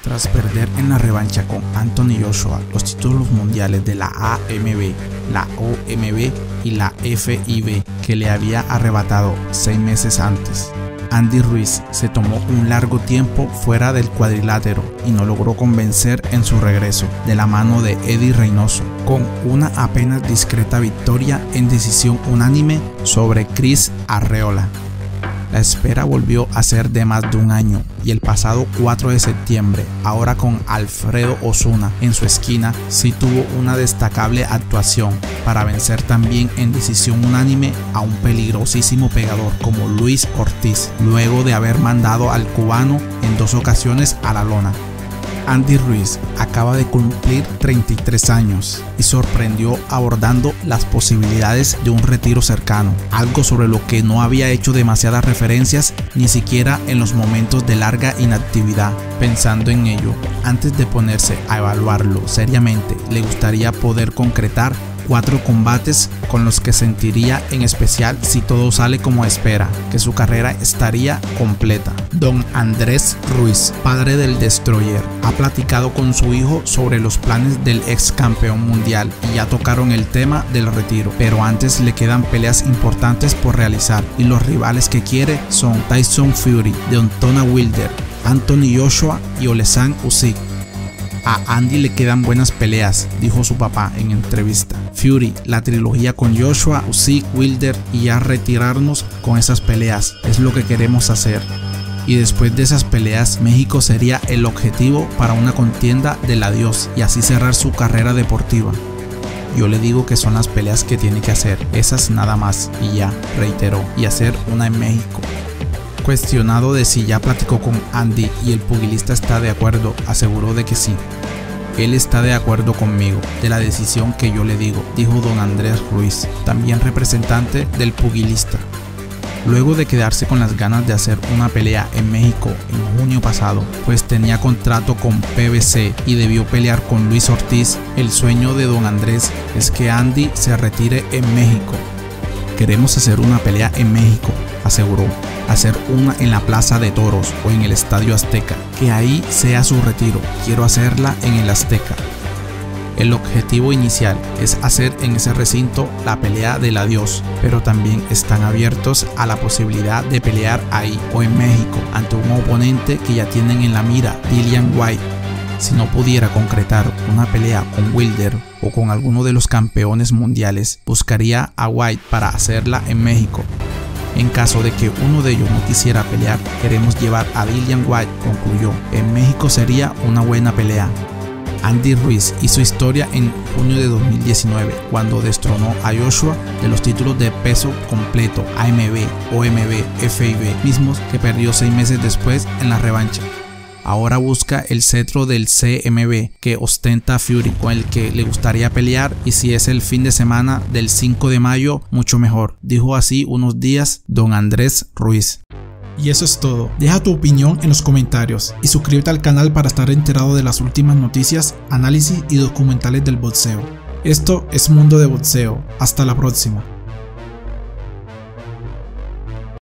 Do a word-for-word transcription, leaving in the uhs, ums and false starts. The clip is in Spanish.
Tras perder en la revancha con Anthony Joshua los títulos mundiales de la A M B, la O M B y la F I B que le había arrebatado seis meses antes, Andy Ruiz se tomó un largo tiempo fuera del cuadrilátero y no logró convencer en su regreso de la mano de Eddie Reynoso, con una apenas discreta victoria en decisión unánime sobre Chris Arreola. La espera volvió a ser de más de un año y el pasado cuatro de septiembre, ahora con Alfredo Osuna en su esquina, sí tuvo una destacable actuación para vencer también en decisión unánime a un peligrosísimo pegador como Luis Ortiz, luego de haber mandado al cubano en dos ocasiones a la lona. Andy Ruiz acaba de cumplir treinta y tres años y sorprendió abordando las posibilidades de un retiro cercano, algo sobre lo que no había hecho demasiadas referencias ni siquiera en los momentos de larga inactividad. Pensando en ello, antes de ponerse a evaluarlo seriamente, le gustaría poder concretar cuatro combates con los que sentiría, en especial si todo sale como espera, que su carrera estaría completa. Don Andrés Ruiz, padre del Destroyer, ha platicado con su hijo sobre los planes del ex campeón mundial y ya tocaron el tema del retiro, pero antes le quedan peleas importantes por realizar y los rivales que quiere son Tyson Fury, Deontay Wilder, Anthony Joshua y Oleksandr Usyk. A Andy le quedan buenas peleas, dijo su papá en entrevista. Fury, la trilogía con Joshua, Usyk, Wilder y ya retirarnos con esas peleas es lo que queremos hacer. Y después de esas peleas, México sería el objetivo para una contienda del adiós y así cerrar su carrera deportiva. Yo le digo que son las peleas que tiene que hacer, esas nada más y ya, reiteró, y hacer una en México. Cuestionado de si ya platicó con Andy y el pugilista está de acuerdo, aseguró de que sí. Él está de acuerdo conmigo, de la decisión que yo le digo, dijo don Andrés Ruiz, también representante del pugilista. Luego de quedarse con las ganas de hacer una pelea en México en junio pasado, pues tenía contrato con P B C y debió pelear con Luis Ortiz, el sueño de don Andrés es que Andy se retire en México. Queremos hacer una pelea en México, aseguró, hacer una en la Plaza de Toros o en el Estadio Azteca, que ahí sea su retiro, quiero hacerla en el Azteca. El objetivo inicial es hacer en ese recinto la pelea del adiós, pero también están abiertos a la posibilidad de pelear ahí o en México ante un oponente que ya tienen en la mira, Dillian Whyte. Si no pudiera concretar una pelea con Wilder o con alguno de los campeones mundiales, buscaría a Whyte para hacerla en México. En caso de que uno de ellos no quisiera pelear, queremos llevar a Dillian Whyte, concluyó. En México sería una buena pelea. Andy Ruiz hizo historia en junio de dos mil diecinueve cuando destronó a Joshua de los títulos de peso completo A M B, O M B, F I B, mismos que perdió seis meses después en la revancha. Ahora busca el cetro del C M B que ostenta Fury, con el que le gustaría pelear, y si es el fin de semana del cinco de mayo, mucho mejor, dijo así unos días don Andrés Ruiz. Y eso es todo. Deja tu opinión en los comentarios y suscríbete al canal para estar enterado de las últimas noticias, análisis y documentales del boxeo. Esto es Mundo de Boxeo. Hasta la próxima.